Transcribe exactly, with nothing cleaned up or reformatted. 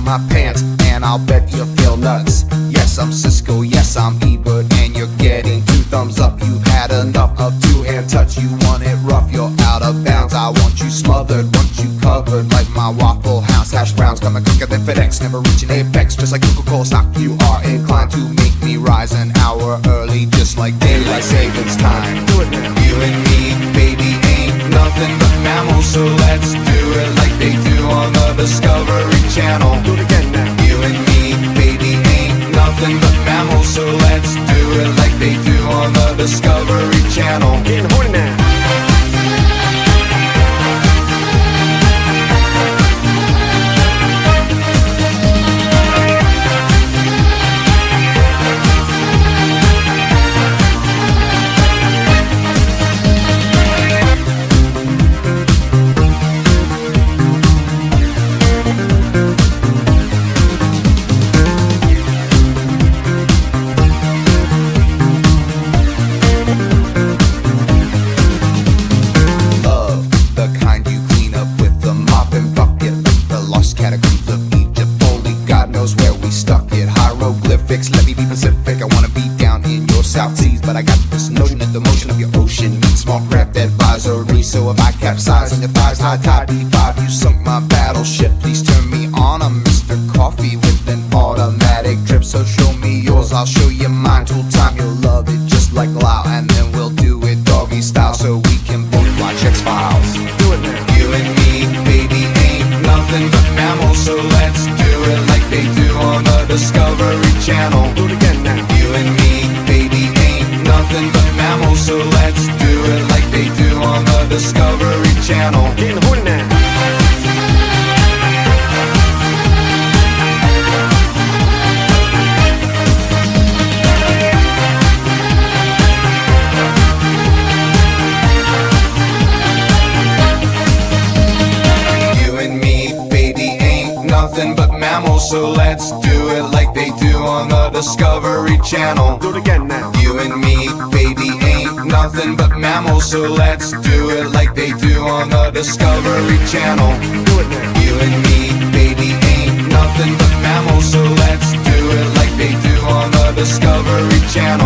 my pants, and I'll bet you feel nuts. Yes, I'm Cisco, yes, I'm Ebert, and you're getting two thumbs up. You've had enough of two-hand touch. You want it rough, you're out of bounds. I want you smothered, want you covered like my Waffle House hash browns. Coming quicker than FedEx, never reaching apex. Just like Coca-Cola stock, you are inclined to make me rise an hour early, just like daylight savings time. Do it now. You and me, baby, ain't nothing but mammals, so let's do it like they do on the Discovery Channel. Do it again now. You and me, baby, ain't nothing but mammals, so let's do it like they do on the Discovery Channel. Getting horny now. Let me be Pacific, I wanna be down in your South Seas, but I got this notion that the motion of your ocean meets small craft advisory. So if I capsize on your thighs, high tide B five, you sunk my battleship. Please turn me on, I'm Mister Coffee with an automatic drip. So show me yours, I'll show you mine. Tool time, you'll love it just like Lao, and then we'll do it doggy style, so we can both watch X-Files. Do it now. You and me, baby, ain't nothing but mammals, so let's do it like they do on the Discovery Channel. Do it again now. You and me, baby, ain't nothing but mammals, so let's do it like they do on the Discovery Channel. Getting horny now. But mammals, so let's do it like they do on the Discovery Channel. Do it again now. You and me, baby, ain't nothing but mammals, so let's do it like they do on the Discovery Channel. Do it now. You and me, baby, ain't nothing but mammals, so let's do it like they do on the Discovery Channel.